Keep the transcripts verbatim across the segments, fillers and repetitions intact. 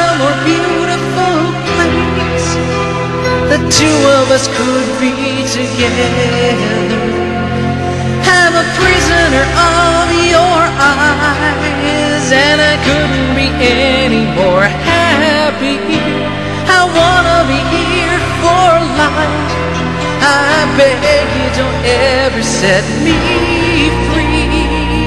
a more beautiful place. The two of us could be together. I'm a prisoner of your eyes, and I couldn't be any more happy. I wanna be here for life. I beg you, don't ever set me free.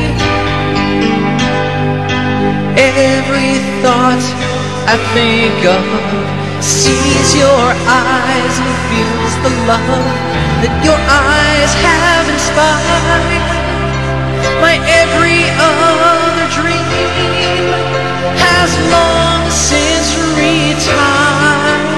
Every thought I think of sees your eyes and feels the love that your eyes have inspired. My every other dream has long since retired.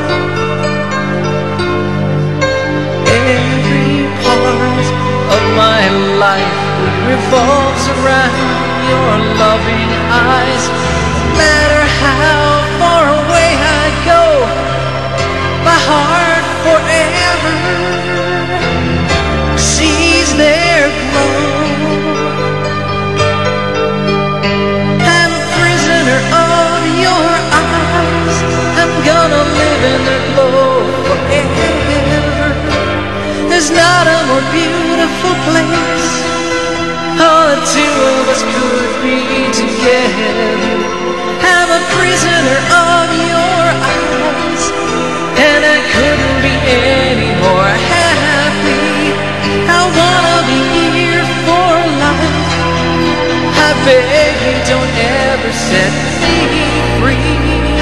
Every part of my life revolves around your loving eyes. No matter how far away I go, my heart forever sees their glow. I'm a prisoner of your eyes. I'm gonna live in their glow forever. There's not a more beautiful place. Oh, the two of us could be together. I'm a prisoner of your eyes, and I couldn't be any more happy. I wanna be here for life. I beg you, don't ever set me free.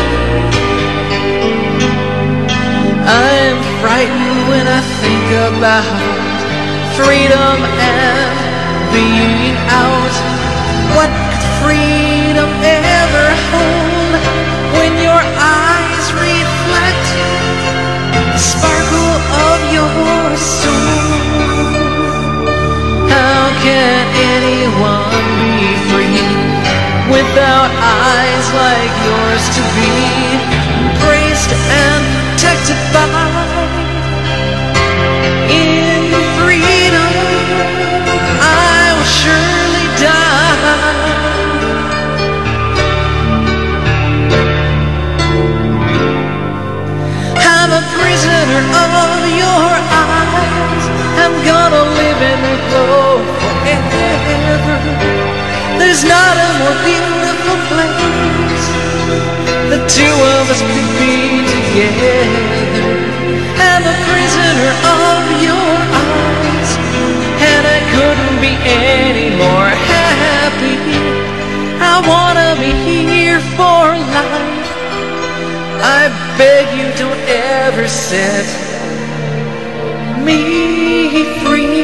I'm frightened when I think about freedom and being out. What could freedom ever hold when your eyes reflect the sparkle of your soul? How can anyone be free without eyes like yours to be embraced and protected by? In freedom I will surely die. I'm a prisoner of your eyes. I'm gonna live in the glow forever. There's not a more beautiful place. The two of us could be together. I'm a prisoner of your eyes, and I couldn't be any more happy. I wanna be here for life. I beg you, don't ever set me free.